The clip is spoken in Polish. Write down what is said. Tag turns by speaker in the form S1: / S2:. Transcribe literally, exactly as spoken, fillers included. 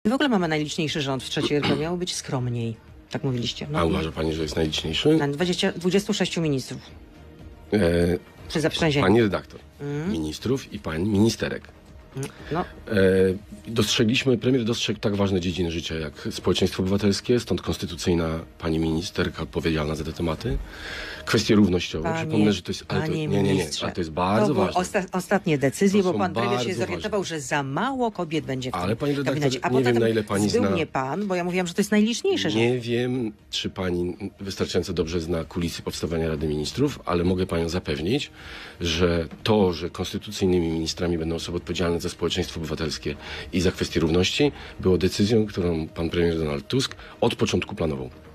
S1: W ogóle mamy najliczniejszy rząd w trzeciej R P, miało być skromniej. Tak mówiliście. No,
S2: A uważa pani, że jest najliczniejszy?
S1: na dwudziestu, dwudziestu sześciu ministrów
S2: E,
S1: przy zaprzężeniu.
S2: pani redaktor,
S1: Mm.
S2: ministrów i pań ministerek.
S1: No,
S2: E, dostrzegliśmy, premier dostrzegł tak ważne dziedziny życia jak społeczeństwo obywatelskie, stąd konstytucyjna pani ministerka odpowiedzialna za te tematy. Kwestie równościowe.
S1: Panie-
S2: Przypomnę, że to jest, ale to,
S1: panie
S2: nie, nie, nie,
S1: ministrze,
S2: ale to jest
S1: to
S2: bardzo
S1: były
S2: ważne.
S1: osta ostatnie decyzje,
S2: To
S1: bo
S2: są
S1: pan premier się
S2: bardzo
S1: zorientował, że za mało kobiet będzie w
S2: Ale
S1: tym
S2: pani redaktor,
S1: gabinecie. A
S2: nie wiem,
S1: potem
S2: na ile pani
S1: zbył
S2: zna-
S1: mnie pan, bo ja mówiłam, że to jest najliczniejsze. Że...
S2: Nie wiem, czy pani wystarczająco dobrze zna kulisy powstawania Rady Ministrów, ale mogę panią zapewnić, że to, że konstytucyjnymi ministrami będą osoby odpowiedzialne za społeczeństwo obywatelskie i za kwestie równości, było decyzją, którą pan premier Donald Tusk od początku planował.